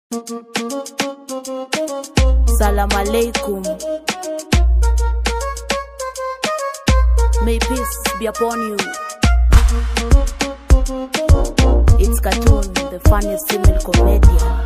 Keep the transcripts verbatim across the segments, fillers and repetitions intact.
Salam alaikum. May peace be upon you. It's Cartoon, the funniest female comedian.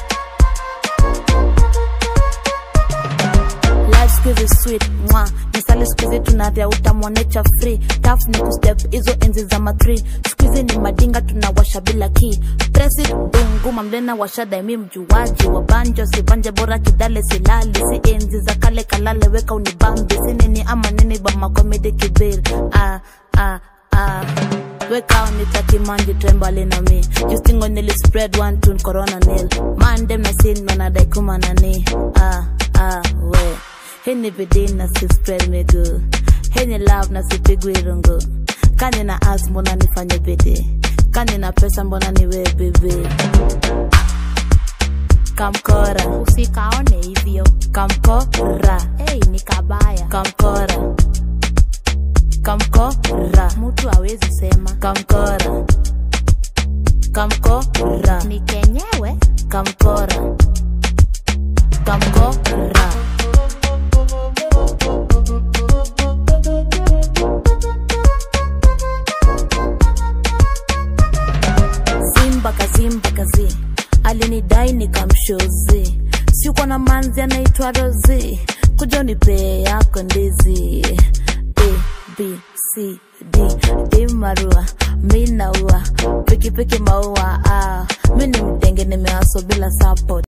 Life squeeze is sweet, mwah. Nisali squeeze tunavya utamu nature free. Tough ni kustep, izo enzi za matri. Squeeze ni madinga tunawasha bila key. Press it, dungu mamlena washada imi mjuwaji. Wabanjo sivanje bora kidale silali. Si enzi za kale kalale weka unibambi. Sini ni ama nini ba makomedi kibir. Ah, ah, ah. Weka unitaki mandi trembali na me. Justingo nili spread one tune corona nil. Man dem na sin manadai kumanani. Ah, ah, we. Heni vidina si spread me go. Heni love na si pigwi rungo. Kani na ask mbona nifanye bidi. Kani na pesa mbona niwe baby. Kamkora usikaone hivyo. Kamkora Hey, ni kabaya. Kamkora Kamkora Mutu hawezi sema. Kamkora Kamkora Ni kenyewe. Kamkora Kamkora Simba kazimba kazi alinidai nikamshozi. Si uko na manzi anaitwa Rozi. Kuja unipe yako ndizi. A, B, C, D D marua, mina ua. Piki piki maua. Ah, mini mtenge nimewaso bila support.